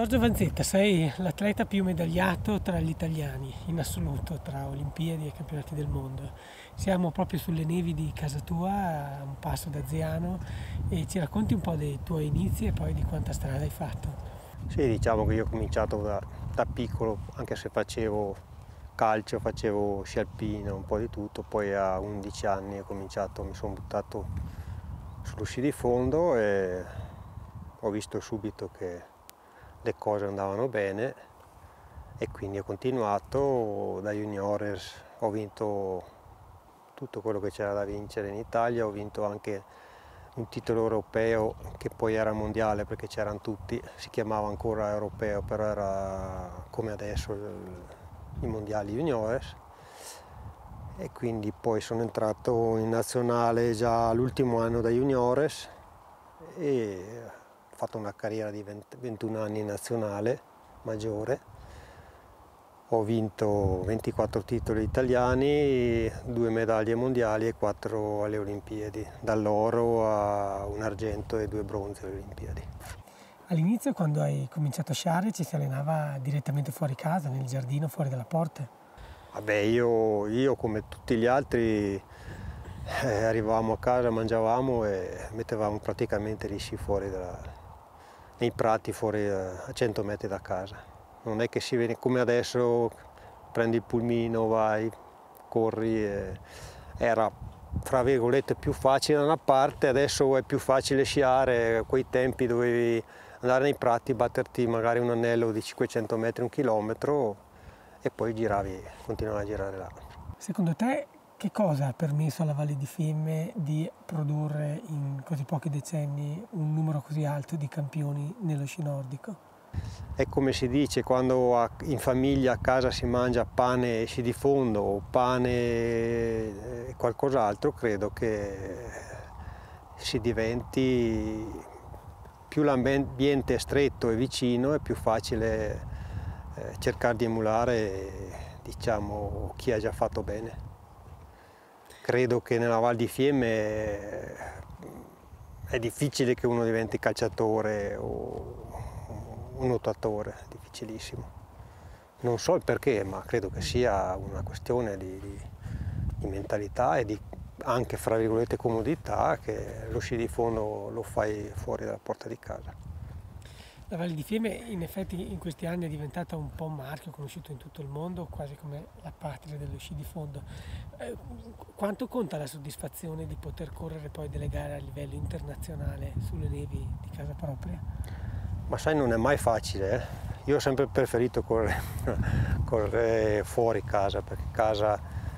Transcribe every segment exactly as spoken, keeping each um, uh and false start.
Giorgio Vanzetta, sei l'atleta più medagliato tra gli italiani, in assoluto, tra Olimpiadi e campionati del mondo. Siamo proprio sulle nevi di casa tua, a un passo da Ziano, e ci racconti un po' dei tuoi inizi e poi di quanta strada hai fatto. Sì, diciamo che io ho cominciato da, da piccolo, anche se facevo calcio, facevo sci alpino, un po' di tutto, poi a undici anni ho cominciato, mi sono buttato sullo sci di fondo e ho visto subito che le cose andavano bene e quindi ho continuato. Da juniores ho vinto tutto quello che c'era da vincere in Italia, ho vinto anche un titolo europeo che poi era mondiale perché c'erano tutti, si chiamava ancora europeo, però era come adesso i mondiali juniores, e quindi poi sono entrato in nazionale già l'ultimo anno da juniores e ho fatto una carriera di ventuno anni in nazionale maggiore. Ho vinto ventiquattro titoli italiani, due medaglie mondiali e quattro alle Olimpiadi, dall'oro a un argento e due bronze alle Olimpiadi. All'inizio, quando hai cominciato a sciare, ci si allenava direttamente fuori casa, nel giardino, fuori dalla porta? Vabbè, io, io come tutti gli altri eh, arrivavamo a casa, mangiavamo e mettevamo praticamente gli sci fuori da, nei prati, fuori a cento metri da casa. Non è che si viene come adesso, prendi il pulmino, vai, corri. E era, fra virgolette, più facile da una parte, adesso è più facile sciare. A quei tempi dovevi andare nei prati, batterti magari un anello di cinquecento metri, un chilometro e poi giravi, continuavi a girare là. Secondo te, che cosa ha permesso alla Valle di Fiemme di produrre in così pochi decenni un numero così alto di campioni nello sci nordico? È come si dice, quando in famiglia a casa si mangia pane e sci di fondo o pane e qualcos'altro, credo che si diventi, più l'ambiente è stretto e vicino, è più facile eh, cercare di emulare, diciamo, chi ha già fatto bene. Credo che nella Val di Fiemme è difficile che uno diventi calciatore o un nuotatore, è difficilissimo. Non so il perché, ma credo che sia una questione di, di, di mentalità e di anche, fra virgolette, comodità, che lo sci di fondo lo fai fuori dalla porta di casa. La Valle di Fiemme in effetti in questi anni è diventata un po' un marchio conosciuto in tutto il mondo, quasi come la patria dello sci di fondo. Eh, quanto conta la soddisfazione di poter correre poi delle gare a livello internazionale sulle nevi di casa propria? Ma sai, non è mai facile, eh? Io ho sempre preferito correre, correre fuori casa, perché casa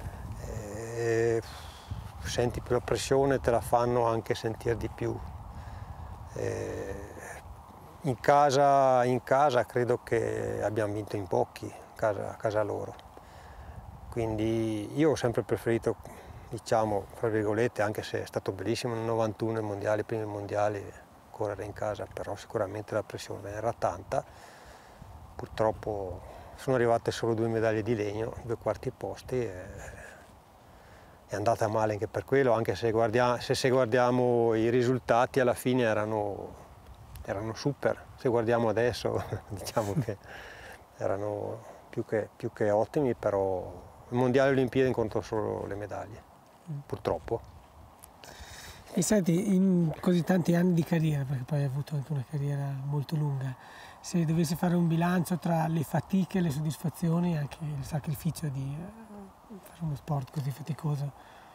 eh, senti più la pressione, te la fanno anche sentire di più. Eh, in, casa, in casa credo che abbiamo vinto in pochi, casa, a casa loro. Quindi io ho sempre preferito, diciamo, fra virgolette, anche se è stato bellissimo nel novantuno, i mondiali, i primi mondiali, correre in casa, però sicuramente la pressione era tanta. Purtroppo sono arrivate solo due medaglie di legno, due quarti posti, e è andata male anche per quello, anche se, guardia, se, se guardiamo i risultati alla fine erano, erano super. Se guardiamo adesso diciamo che erano più che, più che ottimi, però il mondiale e le Olimpiadi incontrano solo le medaglie, purtroppo. E senti, in così tanti anni di carriera, perché poi hai avuto anche una carriera molto lunga, se dovessi fare un bilancio tra le fatiche, le soddisfazioni e anche il sacrificio di fare uno sport così faticoso?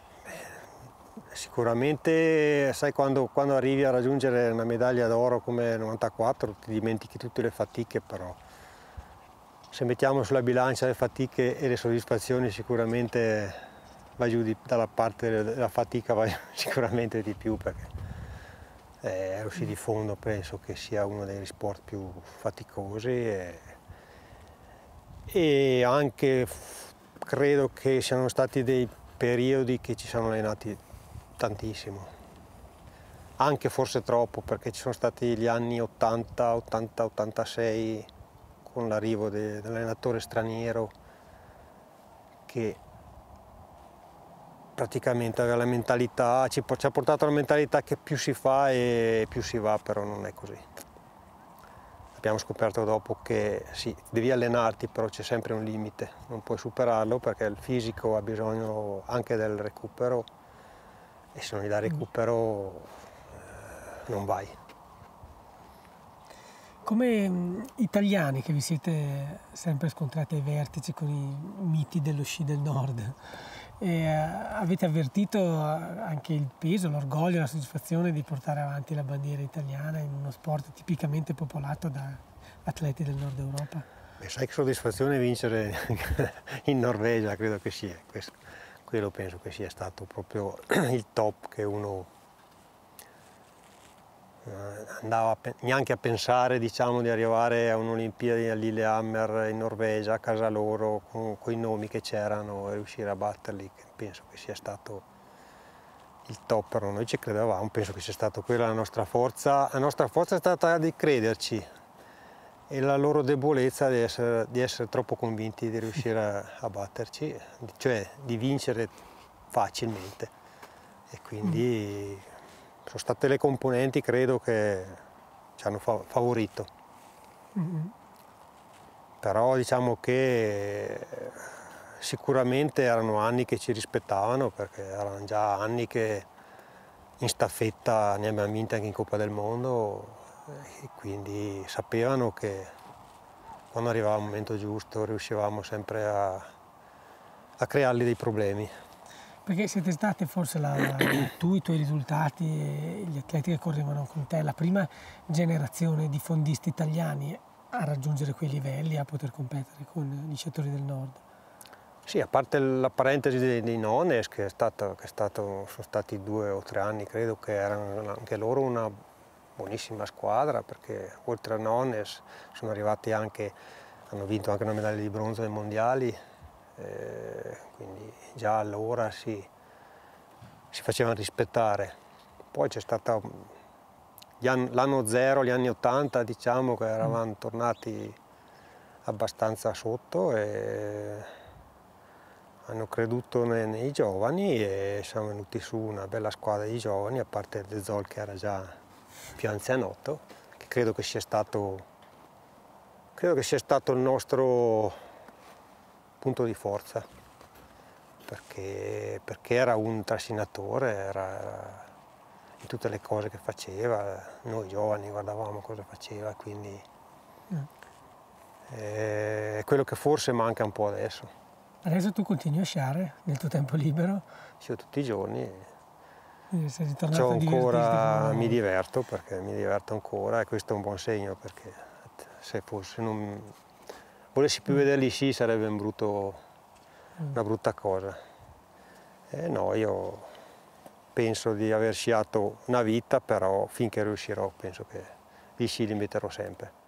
Beh, sicuramente, sai, quando, quando arrivi a raggiungere una medaglia d'oro come novantaquattro ti dimentichi tutte le fatiche, però se mettiamo sulla bilancia le fatiche e le soddisfazioni sicuramente va giù di, dalla parte della fatica, va sicuramente di più, perché eh, lo sci di fondo penso che sia uno degli sport più faticosi e, e anche credo che siano stati dei periodi che ci siamo allenati tantissimo, anche forse troppo, perché ci sono stati gli anni ottanta, ottanta, ottantasei con l'arrivo de, dell'allenatore straniero che praticamente aveva la mentalità, ci, ci ha portato la mentalità che più si fa e più si va, però non è così. abbiamo scoperto dopo che sì, devi allenarti, però c'è sempre un limite, non puoi superarlo perché il fisico ha bisogno anche del recupero e se non gli dai recupero eh, non vai. Come mh, italiani che vi siete sempre scontrati ai vertici con i miti dello sci del nord, e, uh, avete avvertito anche il peso, l'orgoglio, la soddisfazione di portare avanti la bandiera italiana in uno sport tipicamente popolato da atleti del nord Europa? Beh, sai che soddisfazione vincere in Norvegia, credo che sia, questo, quello penso che sia stato proprio il top che uno andava a, neanche a pensare, diciamo, di arrivare a un'Olimpiadi a Lillehammer in Norvegia, a casa loro, con, con i nomi che c'erano e riuscire a batterli, penso che sia stato il top per noi, ci credevamo, penso che sia stata quella la nostra forza. La nostra forza è stata di crederci e la loro debolezza di essere, di essere troppo convinti di riuscire a, a batterci, cioè di vincere facilmente. E quindi mm. sono state le componenti, credo, che ci hanno favorito. Mm-hmm. Però diciamo che sicuramente erano anni che ci rispettavano, perché erano già anni che in staffetta ne abbiamo vinte anche in Coppa del Mondo e quindi sapevano che quando arrivava il momento giusto riuscivamo sempre a, a creargli dei problemi. Perché siete state forse la, tu, i tuoi risultati e gli atleti che correvano con te, la prima generazione di fondisti italiani a raggiungere quei livelli, a poter competere con gli sciatori del nord? Sì, a parte la parentesi dei, dei Nones, che, è stato, che è stato, sono stati due o tre anni, credo che erano anche loro una buonissima squadra, perché oltre a Nones sono arrivati anche, hanno vinto anche una medaglia di bronzo ai mondiali, eh, quindi già allora si, si facevano rispettare. Poi c'è stata l'anno zero, gli anni ottanta, diciamo che eravamo tornati abbastanza sotto e hanno creduto nei, nei giovani e siamo venuti su una bella squadra di giovani, a parte De Zol che era già più anzianotto, che credo che sia stato, credo che sia stato il nostro punto di forza, perché, perché era un trascinatore, era, era in tutte le cose che faceva, noi giovani guardavamo cosa faceva, quindi mm. è quello che forse manca un po' adesso. Adesso tu continui a sciare nel tuo tempo libero? Sì, tutti i giorni. Sei ritornato a ancora, mi diverto perché mi diverto ancora e questo è un buon segno, perché se fosse non volessi più mm. vederli sci sarebbe un brutto, mm. una brutta cosa. E no, io penso di aver sciato una vita, però finché riuscirò penso che gli sci li metterò sempre.